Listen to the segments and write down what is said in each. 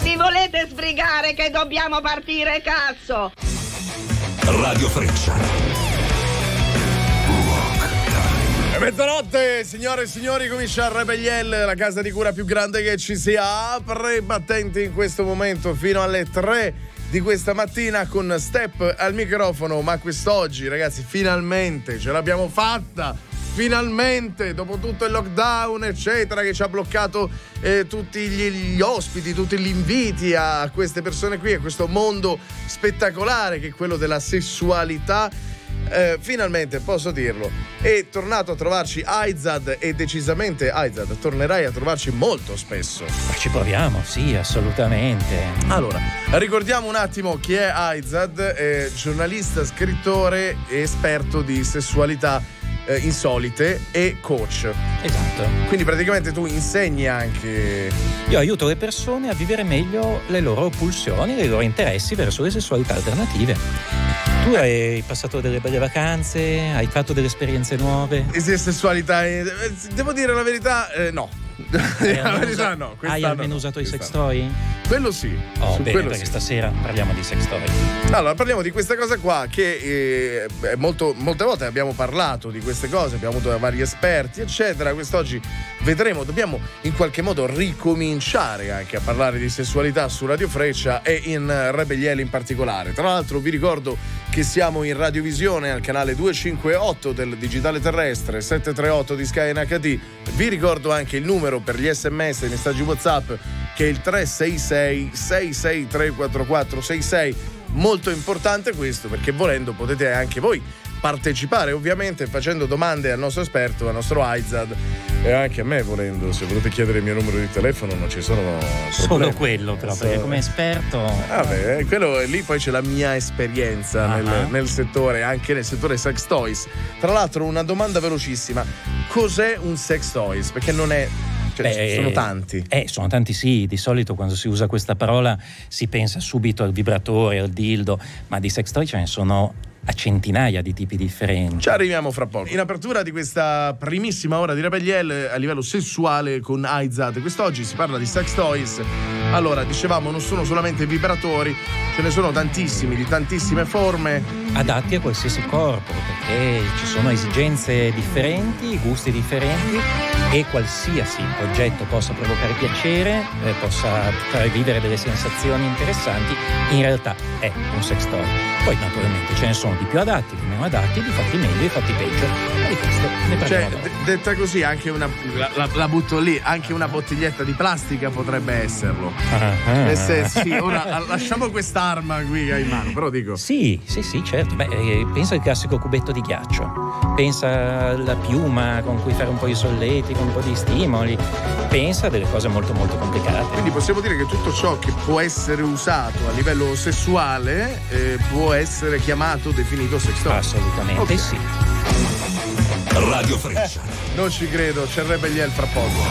Vi volete sbrigare che dobbiamo partire, cazzo? Radio Freccia. È mezzanotte, signore e signori, comincia Rebelliel, la casa di cura più grande che ci sia. Apre battenti in questo momento fino alle 3 di questa mattina con Step al microfono. Ma quest'oggi, ragazzi, finalmente ce l'abbiamo fatta. Finalmente, dopo tutto il lockdown eccetera che ci ha bloccato tutti gli ospiti, tutti gli inviti a queste persone qui, a questo mondo spettacolare che è quello della sessualità, finalmente posso dirlo, è tornato a trovarci Aizad, e decisamente Aizad tornerai a trovarci molto spesso. Ma ci proviamo, sì, assolutamente. Allora, ricordiamo un attimo chi è Aizad, giornalista, scrittore e esperto di sessualità insolite e coach. Esatto. Quindi praticamente tu insegni anche. Io aiuto le persone a vivere meglio le loro pulsioni, i loro interessi verso le sessualità alternative. Tu hai passato delle belle vacanze, hai fatto delle esperienze nuove? E se sessualità devo dire la verità, no. La verità no. Hai almeno usato i sex toy? Quello sì. Oh, bene, perché sì. stasera parliamo di sex toy. Allora, parliamo di questa cosa qua che molte volte abbiamo parlato di queste cose, abbiamo avuto vari esperti eccetera. Quest'oggi vedremo, dobbiamo in qualche modo ricominciare anche a parlare di sessualità su Radio Freccia e in Rebelliel in particolare. Tra l'altro vi ricordo che siamo in radiovisione al canale 258 del digitale terrestre, 738 di Sky NHD. Vi ricordo anche il numero per gli SMS e i messaggi WhatsApp, che è il 366 663 4466. Molto importante questo, perché volendo potete anche voi partecipare, ovviamente facendo domande al nostro esperto, al nostro Aizad, e anche a me volendo. Se volete chiedere il mio numero di telefono non ci sono problemi. Solo quello però, perché come esperto. Vabbè, quello lì poi c'è la mia esperienza nel settore, anche nel settore sex toys. Tra l'altro una domanda velocissima: cos'è un sex toys? Perché non è... sono tanti. Sono tanti, sì. Di solito quando si usa questa parola si pensa subito al vibratore, al dildo, ma di sex toy ce ne sono a centinaia di tipi differenti. Ci arriviamo fra poco. In apertura di questa primissima ora di Rebelliel a livello sessuale con Aizad, quest'oggi si parla di sex toys. Allora, dicevamo, non sono solamente vibratori, ce ne sono tantissimi, di tantissime forme, adatti a qualsiasi corpo, perché ci sono esigenze differenti, gusti differenti, e qualsiasi oggetto possa provocare piacere, possa fare vivere delle sensazioni interessanti, in realtà è un sex toy. Poi naturalmente ce ne sono di più adatti, di meno adatti, di fatti meglio, di fatti peggio, ma di questo ne parliamo dopo. Detta così, anche la butto lì, anche una bottiglietta di plastica potrebbe esserlo. Nel senso, sì, ora lasciamo quest'arma qui in mano, però dico. Sì, certo. Pensa al classico cubetto di ghiaccio, pensa alla piuma con cui fare un po' di solletico, un po' di stimoli, pensa a delle cose molto molto complicate. Quindi possiamo dire che tutto ciò che può essere usato a livello sessuale può essere chiamato, definito sex toy. Assolutamente, okay. Sì. Radio Freccia. Non ci credo, c'è Rebelliel fra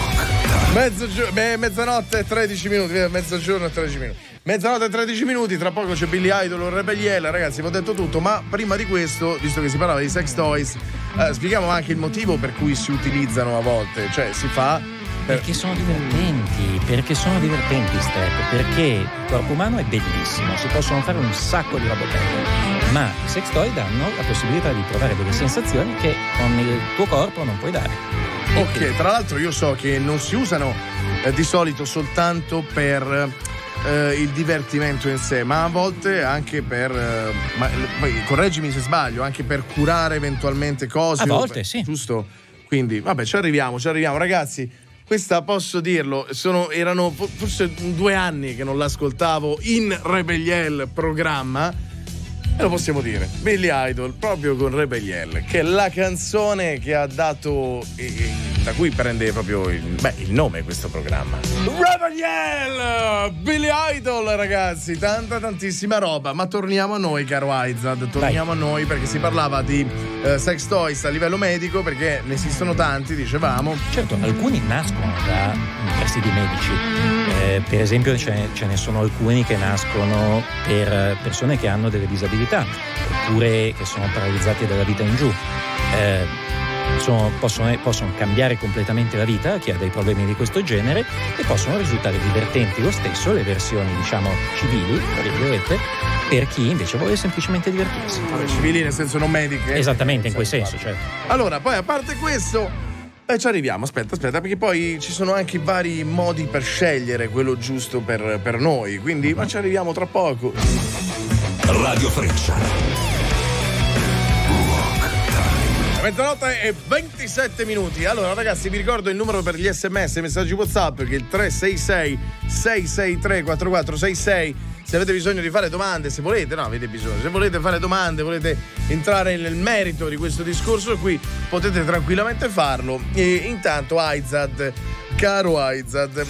poco. Mezzanotte e 13 minuti, mezzogiorno e 13 minuti. Mezzanotte e 13 minuti, tra poco c'è Billy Idol, Rebelliel, ragazzi, vi ho detto tutto, ma prima di questo, visto che si parlava di sex toys, spieghiamo anche il motivo per cui si utilizzano a volte, cioè si fa perché sono divertenti, Step, perché il corpo umano è bellissimo, si possono fare un sacco di robe belle, ma i sex toy danno la possibilità di provare delle sensazioni che con il tuo corpo non puoi dare. Ok, tra l'altro io so che non si usano di solito soltanto per il divertimento in sé, ma a volte anche per correggimi se sbaglio, anche per curare eventualmente cose. A volte sì. Giusto? Quindi vabbè, ci arriviamo ragazzi. Questa, posso dirlo, erano forse 2 anni che non l'ascoltavo in Rebelliel programma, e lo possiamo dire, Billy Idol proprio con Rebelliel, che è la canzone che ha dato, da cui prende proprio il nome questo programma. Rebelliel, Billy Idol, ragazzi, tantissima roba. Ma torniamo a noi, caro Aizad, torniamo a noi, perché si parlava di sex toys a livello medico, perché ne esistono tanti, dicevamo. Certo, alcuni nascono da presidi medici, per esempio ce ne sono alcuni che nascono per persone che hanno delle disabilità oppure che sono paralizzati dalla vita in giù. possono cambiare completamente la vita a chi ha dei problemi di questo genere e possono risultare divertenti lo stesso le versioni, diciamo, civili, tra virgolette, per chi invece vuole semplicemente divertirsi. Vabbè, civili nel senso non mediche. Esattamente, in quel senso, certo. Allora, poi a parte questo, ci arriviamo, aspetta, perché poi ci sono anche vari modi per scegliere quello giusto per noi, quindi ma ci arriviamo tra poco. Radio Freccia. Mezzanotte e 27 minuti. Allora ragazzi, vi ricordo il numero per gli SMS e messaggi WhatsApp, che è il 366 663 4466. Se avete bisogno di fare domande, se volete fare domande, volete entrare nel merito di questo discorso qui, potete tranquillamente farlo. E intanto Aizad, caro Aizad,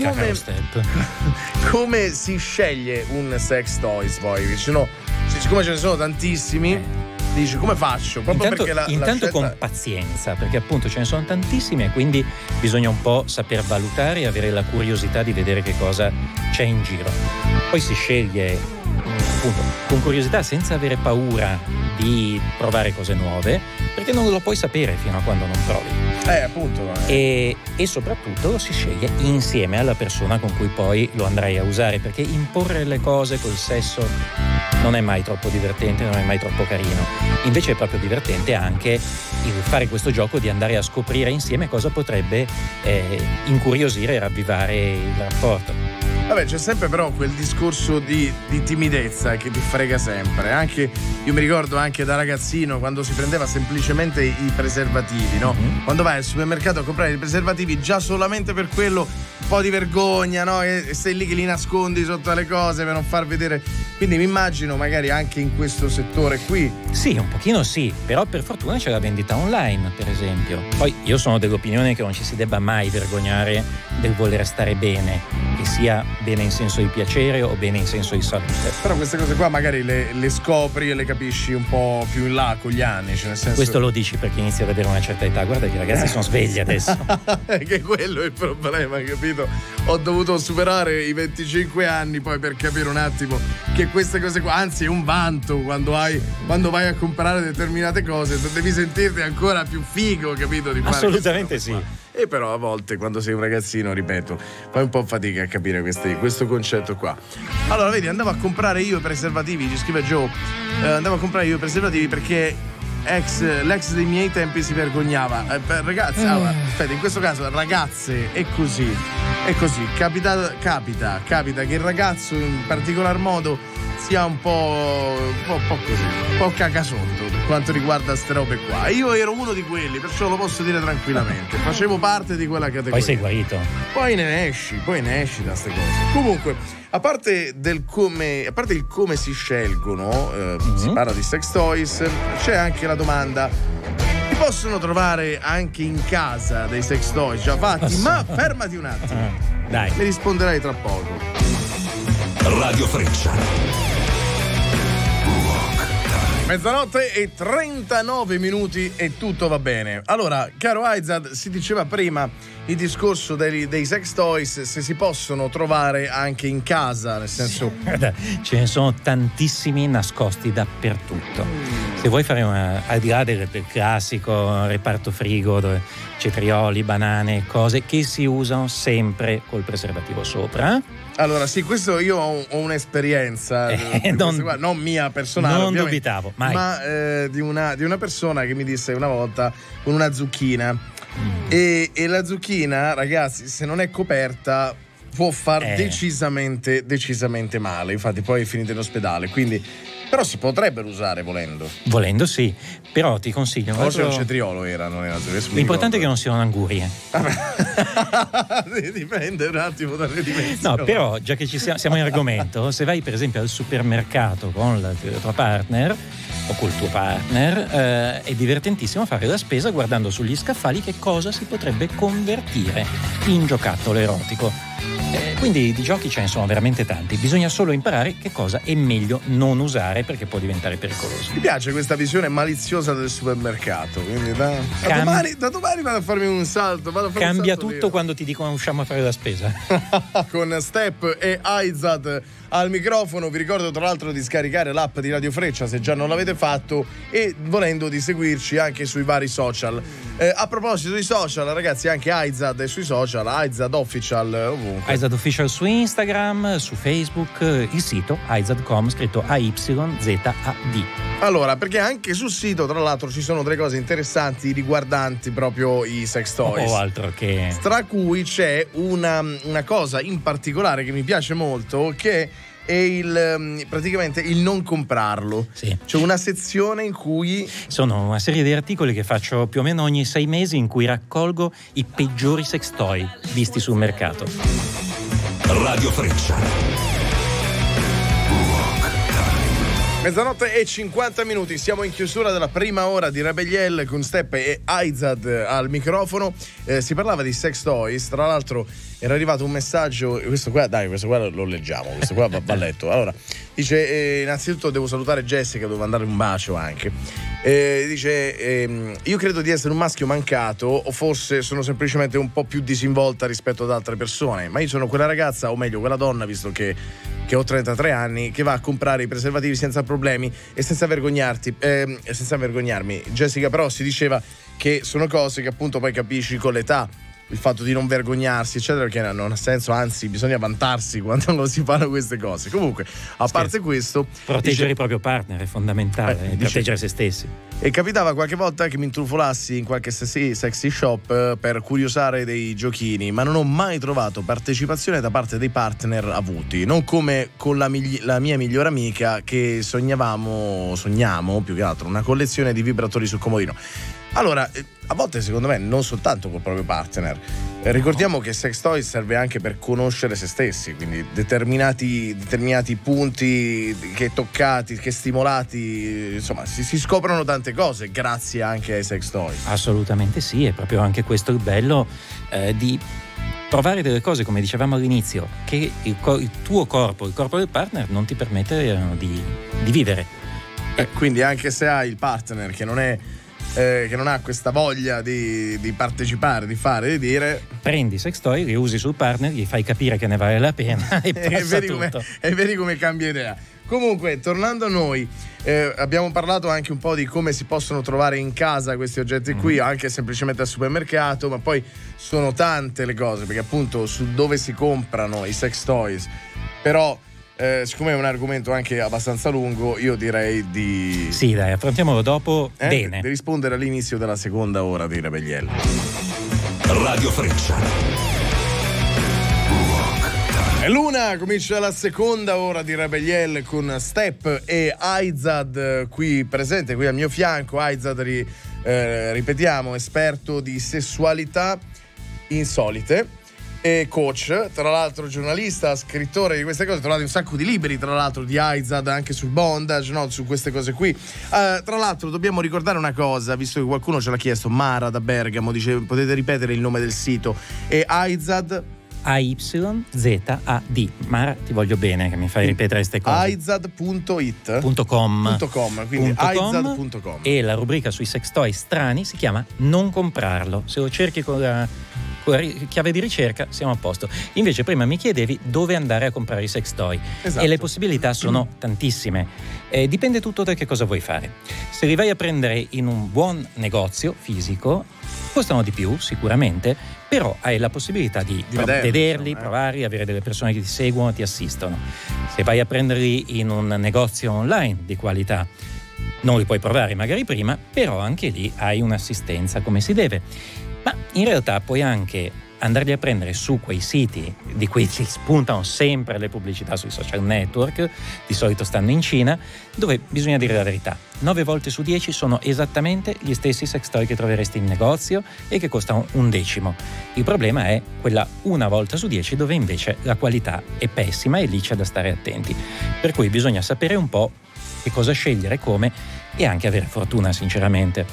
come si sceglie un sex toys poi? Siccome ce ne sono tantissimi, dici come faccio? Proprio intanto, perché intanto la scelta... con pazienza, perché appunto ce ne sono tantissime e quindi bisogna un po' saper valutare e avere la curiosità di vedere che cosa c'è in giro. Poi si sceglie appunto con curiosità, senza avere paura di provare cose nuove, perché non lo puoi sapere fino a quando non provi. Appunto. E soprattutto lo si sceglie insieme alla persona con cui poi lo andrai a usare, perché imporre le cose col sesso non è mai troppo divertente, non è mai troppo carino. Invece è proprio divertente anche il fare questo gioco di andare a scoprire insieme cosa potrebbe incuriosire e ravvivare il rapporto. Vabbè, c'è sempre però quel discorso di timidezza che ti frega sempre. Anche io mi ricordo anche da ragazzino, quando si prendeva semplicemente i preservativi, no? Mm-hmm. Quando vai al supermercato a comprare i preservativi, già solamente per quello un po' di vergogna, no? E sei lì che li nascondi sotto le cose per non far vedere. Quindi mi immagino magari anche in questo settore qui. Sì, un pochino sì, però per fortuna c'è la vendita online, per esempio. Poi io sono dell'opinione che non ci si debba mai vergognare del voler stare bene, che sia bene in senso di piacere o bene in senso di salute. Però queste cose qua magari le scopri e le capisci un po' più in là con gli anni, cioè nel senso... Questo lo dici perché inizi ad avere una certa età. Guarda che i ragazzi sono svegli adesso. Che quello è il problema, capito? Ho dovuto superare i 25 anni poi per capire un attimo che queste cose qua, anzi è un vanto quando vai a comprare determinate cose, devi sentirti ancora più figo, capito? Di fare assolutamente sì. E però a volte quando sei un ragazzino, ripeto, fai un po' fatica a capire questo concetto qua. Allora vedi, andavo a comprare io i preservativi, ci scrive Joe, andavo a comprare io i preservativi perché l'ex dei miei tempi si vergognava. Ragazzi, allora, aspetta, in questo caso ragazze è così, capita che il ragazzo in particolar modo sia un po' così, un po' cacasotto per quanto riguarda ste robe qua. Io ero uno di quelli, perciò lo posso dire tranquillamente, facevo parte di quella categoria. Poi sei guarito. Poi ne esci da ste cose. Comunque, a parte il come si scelgono, si parla di sex toys, c'è anche la domanda: si possono trovare anche in casa dei sex toys già fatti? Ma fermati un attimo, dai, mi risponderai tra poco. Radio Freccia. Mezzanotte e 39 minuti e tutto va bene. Allora, caro Aizad, si diceva prima il discorso dei sex toys, se si possono trovare anche in casa, nel senso... Ce ne sono tantissimi nascosti dappertutto. Se vuoi fare al di là del classico reparto frigo, dove cetrioli, banane, cose che si usano sempre col preservativo sopra. Allora sì, questo io ho un'esperienza non mia personale, non ovviamente, dubitavo mai, ma di una persona che mi disse una volta con una zucchina e la zucchina, ragazzi, se non è coperta può far decisamente male, infatti poi è finita in ospedale, quindi però si potrebbero usare volendo sì, però ti consiglio forse un cetriolo non era l'importante è che non siano angurie. Dipende un attimo dalle dimensioni. No, però già che siamo in argomento, se vai per esempio al supermercato con la tua partner o col tuo partner, è divertentissimo fare la spesa guardando sugli scaffali che cosa si potrebbe convertire in giocattolo erotico. Quindi di giochi ce ne sono veramente tanti, bisogna solo imparare che cosa è meglio non usare perché può diventare pericoloso. Mi piace questa visione maliziosa del supermercato, quindi da domani vado a farmi un salto. Cambia tutto quando ti dicono usciamo a fare la spesa. Con Step e Aizad al microfono. Vi ricordo tra l'altro di scaricare l'app di Radio Freccia se già non l'avete fatto, e volendo di seguirci anche sui vari social. A proposito di social, ragazzi, anche Aizad è sui social, Aizad Official ovunque. Aizad Official su Instagram, su Facebook, il sito aizad.com, scritto AYZAD. Allora, perché anche sul sito tra l'altro ci sono delle cose interessanti riguardanti proprio i sex toys. O altro che... Tra cui c'è una cosa in particolare che mi piace molto, che è praticamente il non comprarlo. Sì. C'è una sezione in cui sono una serie di articoli che faccio più o meno ogni 6 mesi, in cui raccolgo i peggiori sex toy visti sul mercato. Radio Freccia. Mezzanotte e 50 minuti, siamo in chiusura della prima ora di Rebelliel con Steppe e Aizad al microfono. Si parlava di sex toys, tra l'altro era arrivato un messaggio, questo qua lo leggiamo, questo qua va letto. Allora, dice, innanzitutto devo salutare Jessica, devo mandare un bacio anche. Dice, io credo di essere un maschio mancato, o forse sono semplicemente un po' più disinvolta rispetto ad altre persone, ma io sono quella ragazza, o meglio quella donna, visto che ho 33 anni, che va a comprare i preservativi senza problemi e senza vergognarmi. Jessica però si diceva che sono cose che appunto poi capisci con l'età, il fatto di non vergognarsi eccetera, perché non ha senso, anzi bisogna vantarsi quando si fanno queste cose. Comunque, a parte questo, proteggere il proprio partner è fondamentale, proteggere se stessi. E capitava qualche volta che mi intrufolassi in qualche sexy shop per curiosare dei giochini, ma non ho mai trovato partecipazione da parte dei partner avuti, non come con la mia migliore amica, che sogniamo più che altro una collezione di vibratori sul comodino. Allora, a volte secondo me non soltanto col proprio partner. Ricordiamo che sex toy serve anche per conoscere se stessi, quindi determinati punti che toccati, che stimolati, insomma si scoprono tante cose grazie anche ai sex toy. Assolutamente sì, è proprio anche questo il bello di provare delle cose, come dicevamo all'inizio, che il tuo corpo, il corpo del partner non ti permette di vivere. Quindi anche se hai il partner che non ha questa voglia di partecipare, di fare, di dire, prendi sex toy, li usi sul partner, gli fai capire che ne vale la pena e passa tutto. E vedi come cambia idea. Comunque, tornando a noi, abbiamo parlato anche un po' di come si possono trovare in casa questi oggetti qui, anche semplicemente al supermercato, ma poi sono tante le cose, perché appunto su dove si comprano i sex toys. Però siccome è un argomento anche abbastanza lungo, io direi di... Sì, dai, affrontiamolo dopo, bene. Di rispondere all'inizio della seconda ora di Rebelliel. Radio Freccia. È l'una, comincia la seconda ora di Rebelliel con Step e Aizad qui presente, qui al mio fianco. Aizad, ripetiamo, esperto di sessualità insolite e coach, tra l'altro giornalista, scrittore di queste cose. Trovate un sacco di libri tra l'altro di Aizad anche sul bondage, no? Su queste cose qui. Tra l'altro dobbiamo ricordare una cosa, visto che qualcuno ce l'ha chiesto. Mara da Bergamo dice, potete ripetere il nome del sito? E Aizad AYZAD. Mara, ti voglio bene che mi fai ripetere queste cose. Aizad.it .com, quindi aizad.com. E la rubrica sui sex toy strani si chiama Non comprarlo. Se lo cerchi con la chiave di ricerca siamo a posto. Invece prima mi chiedevi dove andare a comprare i sex toy. Esatto. E le possibilità sono tantissime. Dipende tutto da che cosa vuoi fare. Se li vai a prendere in un buon negozio fisico costano di più sicuramente, però hai la possibilità di vederli, provarli, avere delle persone che ti seguono, ti assistono. Se vai a prenderli in un negozio online di qualità non li puoi provare magari prima, però anche lì hai un'assistenza come si deve. Ma in realtà puoi anche andarli a prendere su quei siti di cui ti spuntano sempre le pubblicità sui social network, di solito stanno in Cina, dove bisogna dire la verità. 9 volte su 10 sono esattamente gli stessi sex toy che troveresti in negozio e che costano $1. Il problema è quella una volta su 10 dove invece la qualità è pessima e lì c'è da stare attenti. Per cui bisogna sapere un po' che cosa scegliere, come, e anche avere fortuna sinceramente.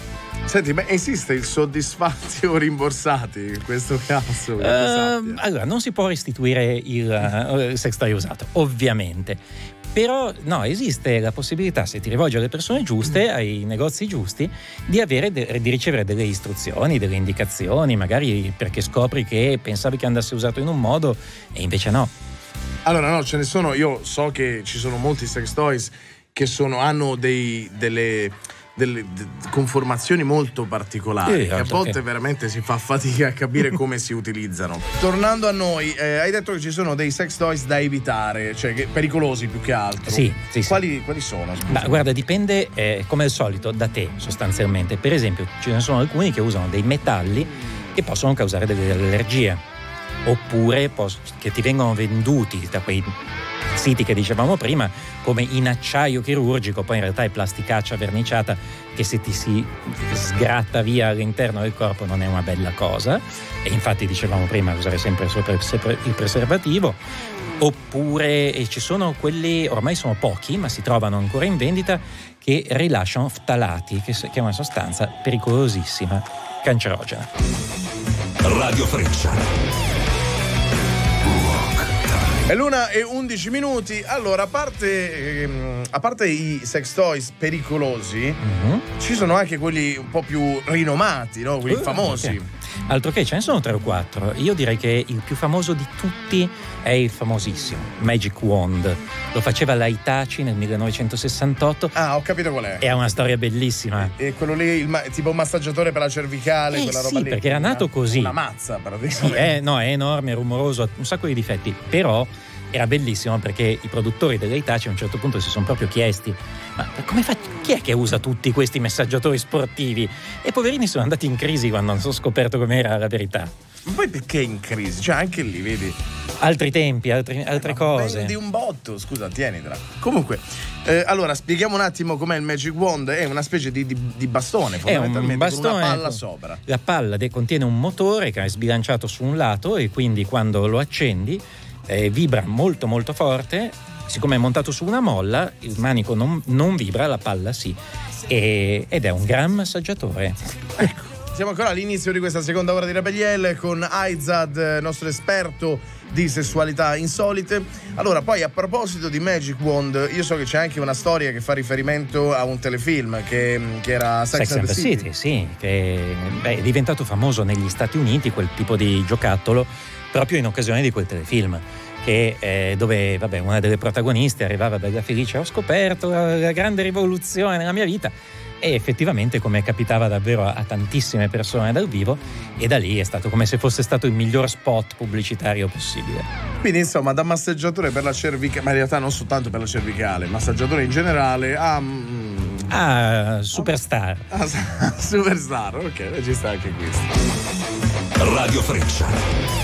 Senti, ma esiste il soddisfatti o rimborsati in questo caso? Allora, non si può restituire il sex toy usato, ovviamente. Però no, esiste la possibilità, se ti rivolgi alle persone giuste, ai negozi giusti, di ricevere delle istruzioni, delle indicazioni, magari perché scopri che pensavi che andasse usato in un modo e invece no. Allora no, ce ne sono, io so che ci sono molti sex toys che hanno delle conformazioni molto particolari, che a volte veramente si fa fatica a capire come si utilizzano. Tornando a noi, hai detto che ci sono dei sex toys da evitare, cioè pericolosi più che altro. Sì. Quali sono? Ma guarda, dipende come al solito da te sostanzialmente. Per esempio, ce ne sono alcuni che usano dei metalli che possono causare delle allergie, oppure che ti vengono venduti da quei siti che dicevamo prima come in acciaio chirurgico, poi in realtà è plasticaccia verniciata che se ti si sgratta via all'interno del corpo non è una bella cosa, e infatti dicevamo prima usare sempre il preservativo. Oppure ci sono quelli, ormai sono pochi ma si trovano ancora in vendita, che rilasciano ftalati, che è una sostanza pericolosissima, cancerogena. Radio Freccia. È l'1:11. Allora, a parte i sex toys pericolosi, ci sono anche quelli un po' più rinomati, no? Quelli famosi. Okay. Altro che, ce ne sono 3 o 4. Io direi che il più famoso di tutti è il famosissimo Magic Wand. Lo faceva la Hitachi nel 1968. Ah, ho capito qual è. È una storia bellissima. E quello lì, tipo un massaggiatore per la cervicale, quella roba sì, lì. perché era nato così. Una mazza, praticamente. Sì, è enorme, è rumoroso, ha un sacco di difetti, però era bellissimo perché i produttori delle Hitachi a un certo punto si sono proprio chiesti: ma come fa? Chi è che usa tutti questi messaggiatori sportivi? E poverini sono andati in crisi quando hanno scoperto com'era la verità. Ma poi perché in crisi? Cioè anche lì, vedi? Altri tempi, altre cose. Vendi un botto, scusa, tienitela. Comunque, allora spieghiamo un attimo com'è il Magic Wand. È una specie di bastone, fondamentalmente, un bastone, con una palla sopra. La palla contiene un motore che è sbilanciato su un lato e quindi quando lo accendi vibra molto molto forte. Siccome è montato su una molla, il manico non vibra, la palla sì, ed è un gran massaggiatore. Ecco, siamo ancora all'inizio di questa seconda ora di Rebeliel con Aizad, nostro esperto di sessualità insolite. Allora, poi a proposito di Magic Wand, io so che c'è anche una storia che fa riferimento a un telefilm che era Sex and the City. Sì, che è diventato famoso negli Stati Uniti quel tipo di giocattolo proprio in occasione di quel telefilm, che dove una delle protagoniste arrivava bella felice: ho scoperto la grande rivoluzione nella mia vita. E effettivamente, come capitava davvero a tantissime persone dal vivo, e da lì è stato come se fosse stato il miglior spot pubblicitario possibile. Quindi insomma, da massaggiatore per la cervicale, ma in realtà non soltanto per la cervicale, massaggiatore in generale, superstar. Superstar, ok, ci sta anche questo. Radio Freccia.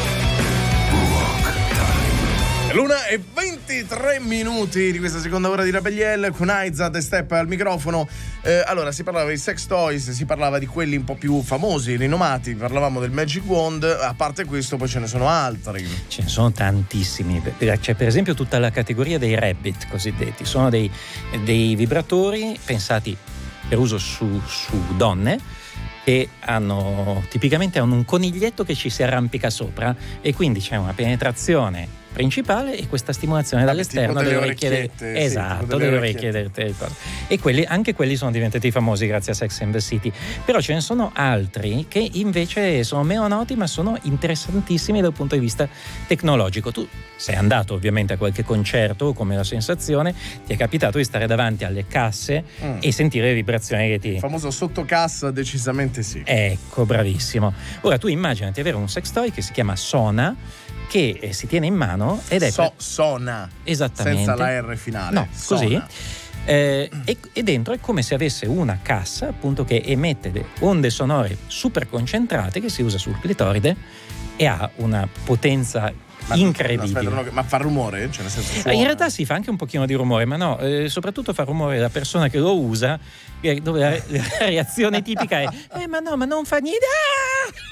l'1:23 di questa seconda ora di Rebeliel con Aizad e Step al microfono. Allora, si parlava di sex toys, si parlava di quelli un po' più famosi, rinomati, parlavamo del Magic Wand. A parte questo poi ce ne sono altri. Ce ne sono tantissimi. C'è per esempio tutta la categoria dei rabbit cosiddetti. Sono dei vibratori pensati per uso su donne, che tipicamente hanno un coniglietto che ci si arrampica sopra, e quindi c'è una penetrazione principale e questa stimolazione dall'esterno delle orecchie. Esatto, delle orecchie. E anche quelli sono diventati famosi grazie a Sex and the City. Però ce ne sono altri che invece sono meno noti, ma sono interessantissimi dal punto di vista tecnologico. Tu sei andato ovviamente a qualche concerto, come la sensazione, ti è capitato di stare davanti alle casse e sentire le vibrazioni che ti... Il famoso sottocassa, decisamente sì. Ecco, bravissimo. Ora tu immaginati avere un sex toy che si chiama Sona, che si tiene in mano ed è Sona, esattamente, senza la R finale, no, Sona. così e dentro è come se avesse una cassa, appunto, che emette le onde sonore super concentrate che si usa sul clitoride e ha una potenza incredibile. No, aspetta, ma fa rumore? Cioè, nel senso, suona? In realtà si fa anche un pochino di rumore, ma no, soprattutto fa rumore la persona che lo usa, dove la reazione tipica è ma no, ma non fa niente.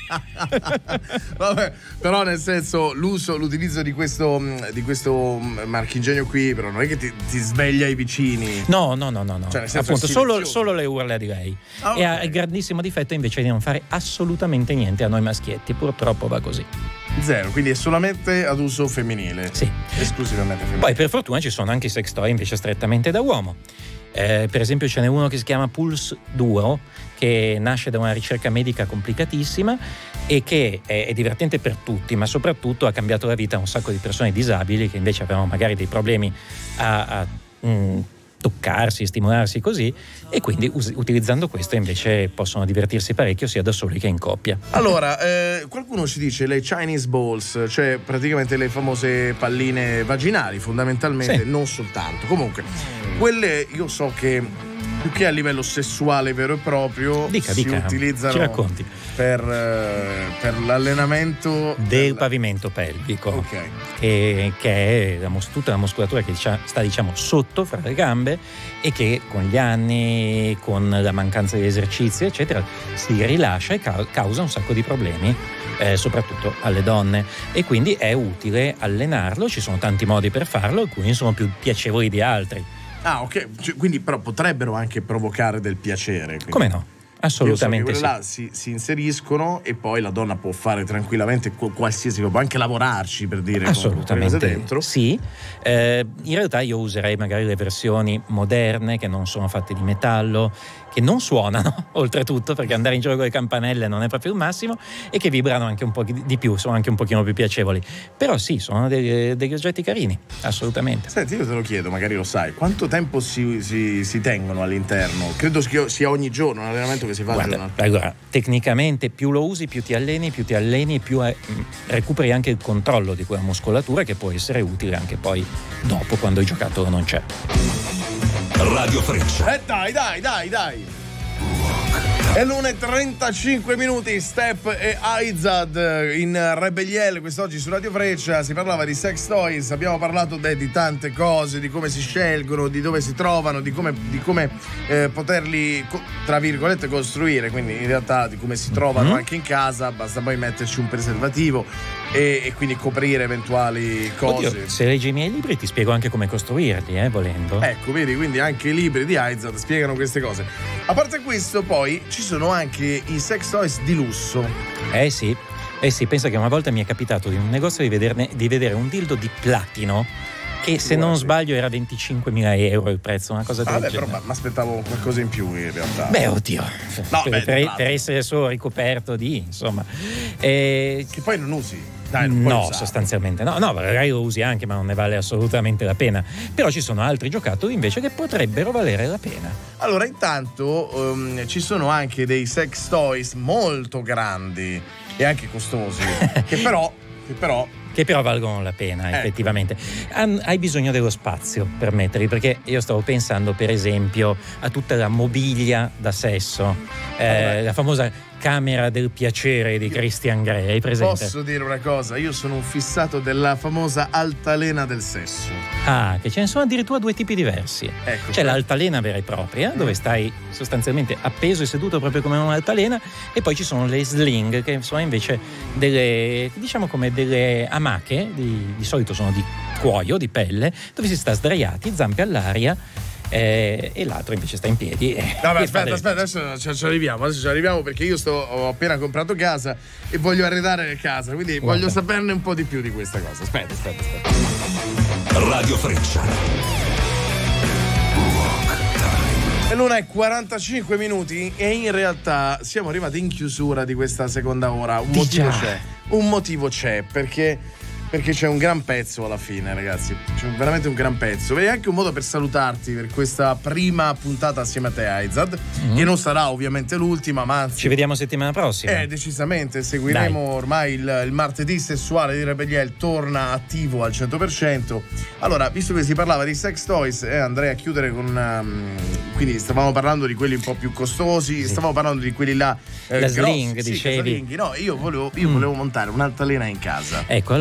Vabbè, però nel senso l'utilizzo di questo marchingegno qui però non è che ti sveglia i vicini. No. Cioè, Appunto, solo le urla di lei. Okay. E ha il grandissimo difetto invece di non fare assolutamente niente a noi maschietti. Purtroppo va così. Zero, quindi è solamente ad uso femminile. Sì. Esclusivamente femminile. Poi per fortuna ci sono anche i sex toy invece strettamente da uomo. Per esempio ce n'è uno che si chiama Pulse Duo, che nasce da una ricerca medica complicatissima e che è divertente per tutti, ma soprattutto ha cambiato la vita a un sacco di persone disabili che invece avevano magari dei problemi a toccarsi, stimolarsi così, e quindi utilizzando questo invece possono divertirsi parecchio sia da soli che in coppia. Allora, qualcuno ci dice le Chinese balls, cioè praticamente le famose palline vaginali fondamentalmente, sì. Non soltanto. Comunque, quelle io so che più che a livello sessuale vero e proprio si utilizzano, ci racconti, per l'allenamento del pavimento pelvico, okay. che è tutta la muscolatura che sta sotto fra le gambe e che con gli anni, con la mancanza di esercizi eccetera, si rilascia e causa un sacco di problemi, soprattutto alle donne, e quindi è utile allenarlo. Ci sono tanti modi per farlo, alcuni sono più piacevoli di altri. Ah, ok, quindi però potrebbero anche provocare del piacere. Quindi. Come no? Assolutamente sì. Là si inseriscono e poi la donna può fare tranquillamente qualsiasi, può anche lavorarci, per dire. Assolutamente dentro. Sì. In realtà io userei magari le versioni moderne che non sono fatte di metallo, che non suonano oltretutto, perché andare in giro con le campanelle non è proprio il massimo, e che vibrano anche un po' di più, sono anche un pochino più piacevoli. Però sì, sono degli oggetti carini, assolutamente. Senti, io te lo chiedo, magari lo sai, quanto tempo si tengono all'interno? Credo sia ogni giorno un allenamento che si fa. Guarda, allora, tecnicamente più lo usi, più ti alleni, più recuperi anche il controllo di quella muscolatura, che può essere utile anche poi dopo, quando il giocatore non c'è. Radio Freccia. Dai. È l'1:35, Step e Aizad in Rebelliel quest'oggi su Radio Freccia. Si parlava di sex toys, abbiamo parlato di tante cose, di come si scelgono, di dove si trovano, di come poterli tra virgolette costruire, quindi in realtà di come si trovano anche in casa. Basta poi metterci un preservativo e quindi coprire eventuali cose. Oddio, se leggi i miei libri ti spiego anche come costruirli, volendo. Ecco, vedi, quindi anche i libri di Aizad spiegano queste cose. A parte questo, poi ci sono anche i sex toys di lusso. Sì, pensa che una volta mi è capitato in un negozio di vedere un dildo di platino che, se non sbaglio, era 25.000 euro il prezzo, una cosa del genere. Però mi aspettavo qualcosa in più in realtà. Beh, oddio, no, per essere solo ricoperto di, insomma. Che poi non usi. No, sostanzialmente no, magari lo usi anche, ma non ne vale assolutamente la pena. Però ci sono altri giocattoli invece che potrebbero valere la pena. Allora, intanto ci sono anche dei sex toys molto grandi e anche costosi che però valgono la pena, effettivamente. Hai bisogno dello spazio per metterli, perché io stavo pensando per esempio a tutta la mobilia da sesso, la famosa camera del piacere di Christian Grey, hai presente? Posso dire una cosa? Io sono un fissato della famosa altalena del sesso. Che ce ne sono addirittura due tipi diversi. Ecco, c'è l'altalena vera e propria, dove stai sostanzialmente appeso e seduto proprio come un'altalena, e poi ci sono le sling, che sono invece delle, diciamo, come delle amache, di solito sono di cuoio, di pelle, dove si sta sdraiati, zampe all'aria, e l'altro invece sta in piedi. Vabbè, aspetta, adesso ci arriviamo, perché io ho appena comprato casa e voglio arredare casa, quindi voglio saperne un po' di più di questa cosa. Aspetta. Radio Freccia. E l'1:45 e in realtà siamo arrivati in chiusura di questa seconda ora. Un motivo c'è, perché c'è un gran pezzo alla fine, ragazzi. C'è veramente un gran pezzo. E anche un modo per salutarti per questa prima puntata assieme a te, Aizad, che non sarà ovviamente l'ultima, ma anzi ci vediamo settimana prossima. Decisamente seguiremo. Dai. Ormai il martedì sessuale di Rebelliel torna attivo al 100%. Allora, visto che si parlava di sex toys, andrei a chiudere con quindi stavamo parlando di quelli un po' più costosi, sì. Stavamo parlando di quelli là la sling, dicevi. No, io volevo montare un'altalena in casa. Ecco, allora basta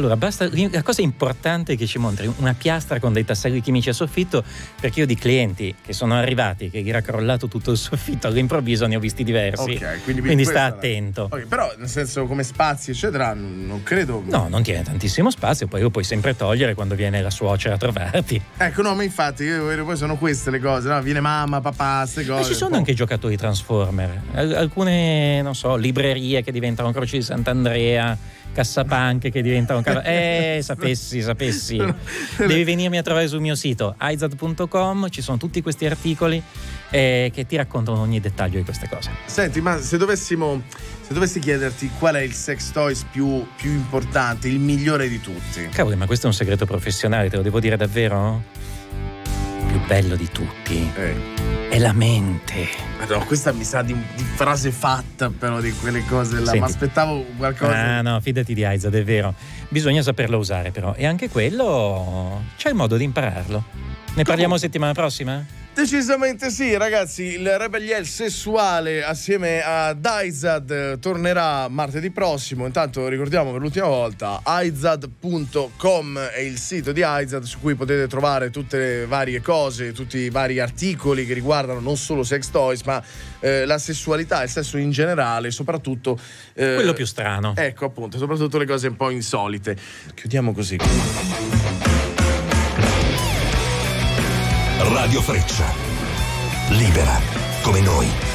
la cosa importante è che ci mostri una piastra con dei tasselli chimici a soffitto, perché io di clienti che sono arrivati, che gli era crollato tutto il soffitto all'improvviso ne ho visti diversi. Okay, quindi sta attento. Okay, però nel senso, come spazi eccetera, non credo. No, non tiene tantissimo spazio, poi lo puoi sempre togliere quando viene la suocera a trovarti. Ecco, no, ma infatti poi sono queste le cose, no? Viene mamma, papà, queste cose. Ma ci sono anche giocatori Transformer, alcune, non so, librerie che diventano Croci di Sant'Andrea, cassapanche che diventano sapessi devi venirmi a trovare sul mio sito aizad.com, ci sono tutti questi articoli che ti raccontano ogni dettaglio di queste cose. Senti, ma se dovessi chiederti qual è il sex toys più importante, il migliore di tutti? Cavoli, ma questo è un segreto professionale, te lo devo dire davvero? Il più bello di tutti è la mente. No, questa mi sa di frase fatta, però, di quelle cose là. Senti, ma aspettavo qualcosa. Ah no, fidati di Aizad, è vero. Bisogna saperlo usare, però. E anche quello c'è il modo di impararlo. Ne parliamo settimana prossima? Decisamente sì, ragazzi. Il Rebelliel sessuale assieme ad Aizad tornerà martedì prossimo. Intanto ricordiamo per l'ultima volta aizad.com è il sito di Aizad, su cui potete trovare tutte le varie cose, tutti i vari articoli che riguardano non solo sex toys, ma la sessualità, il sesso in generale, soprattutto quello più strano. Ecco, appunto, soprattutto le cose un po' insolite. Chiudiamo così. Radio Freccia, libera come noi.